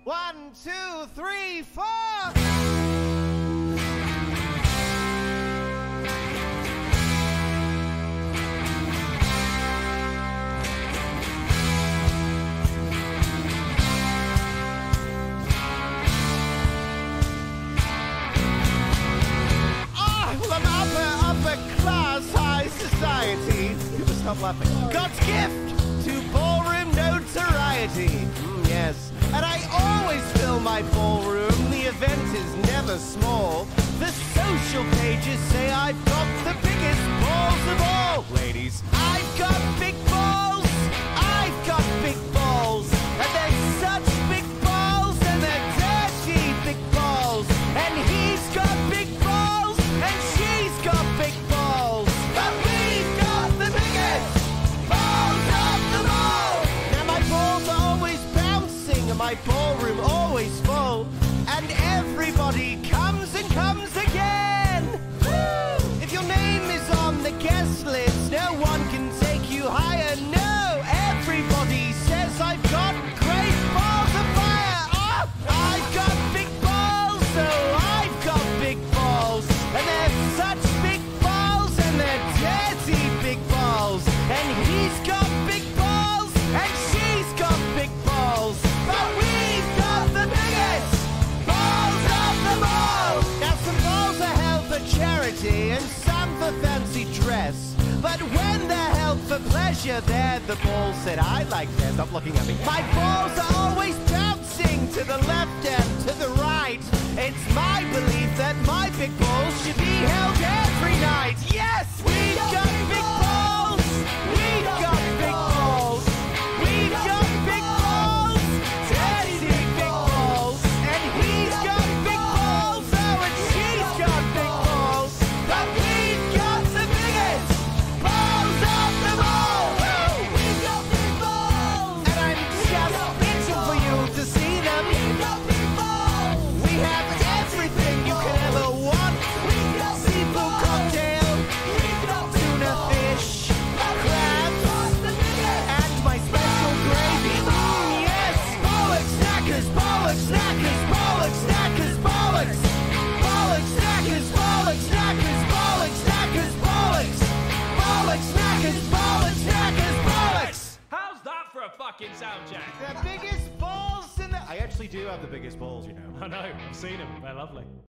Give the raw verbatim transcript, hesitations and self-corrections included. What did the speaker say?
One, two, three, four. Society. Stop laughing. God's gift to ballroom notoriety. Mm, yes. And I always fill my ballroom. The event is never small. The social pages say I've got the biggest balls of all. Ladies, I've got big balls. I've got big balls. And they're such big balls. And they're dirty big balls. And he's got big balls. And she's got big balls. But we've got the biggest balls of them all. Now my balls are always bouncing and my ballroom always full. And everybody comes and comes again. Woo! If your name is on the guest list, no one can take you higher. No, everybody says I've got great balls of fire. Oh, I've got big balls, so I've got big balls. And they're such big balls and they're dirty big balls. And he's got big balls and she's got big balls. But we've got the biggest balls of them all. Now some balls are held for charity and some for fancy dress. But when they're held for pleasure, they're the balls that I like best. Stop looking at me. My balls are always bouncing to the left and to the right. It's my belief that my big balls should be held every night. Yes, we've got big balls. We've got big balls. We've got big balls. Dirty big balls. And he's got big balls. Oh, and she's got big balls. But we've got the biggest balls of them all. Woo! We've got big balls. And I'm just itching for you to see them. We've got big balls. We have everything you could ever want. We've got seafood cocktail. We've got tuna fish, crabs, and my special gravy. Mm, yes, bollocks, snackers, bollocks, snackers, bollocks, snackers, bollocks, bollocks, snackers, bollocks, snackers, bollocks, snackers, bollocks, bollocks, snackers, bollocks, snackers, bollocks. How's that for a fucking sound check? The biggest balls in the... I actually do have the biggest balls, you know. I know, I've seen them. They're lovely.